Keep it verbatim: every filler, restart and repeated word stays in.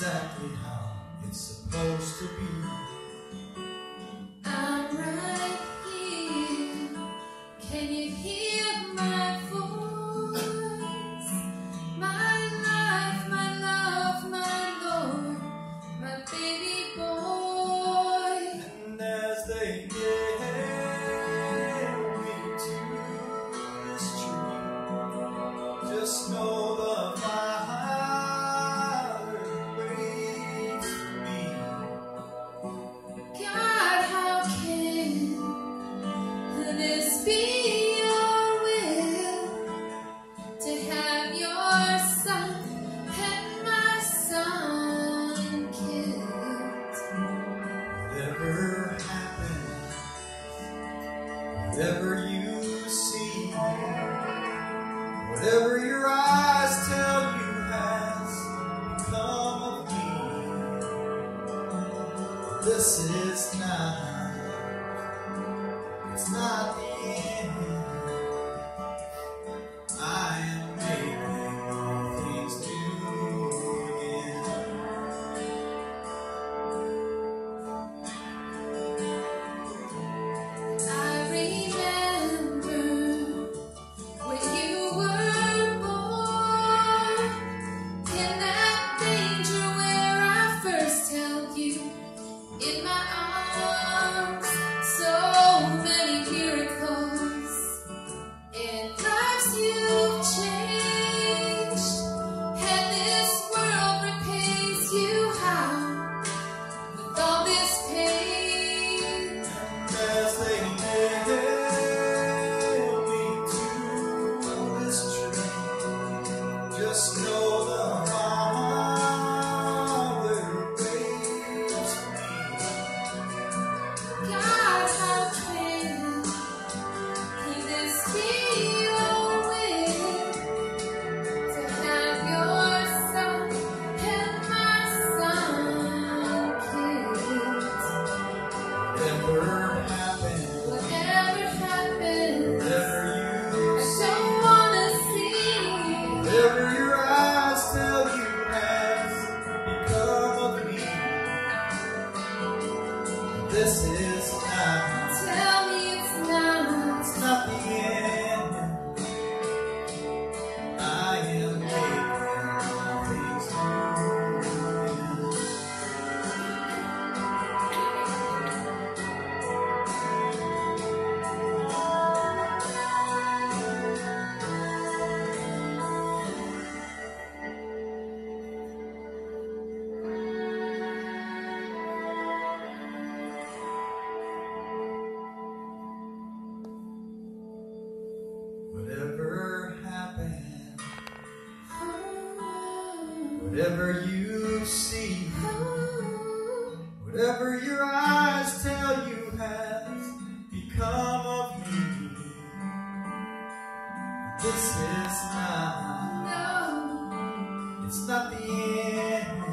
exactly how it's supposed to be. I'm right here. Can you hear my voice? My life, my love, my Lord, my baby boy. And as they nail me to this tree, just know the Father waits for me. God, how can this be your will, to have your son and my son killed? Whatever happens, whatever you see, whatever your eyes tell you has become of me, this is not, it's not the end. I am making all things new again. I remember when you were born, in that danger where I first held you in my arms. So many miracles and lives you've changed, and this world repays you how with all this pain. As they nail me to this tree, just know the Father waits for me. God, how can can this be your will, to have your son and my son killed? Whatever happens, Whatever happens, whatever I you don't wanna see. whatever your eyes tell you has become of me, this is not, Tell me it's not. it's not the end. I am making all things new again. Whatever happens, whatever you see, whatever your eyes tell you has become of me, this is not, No. it's not the end.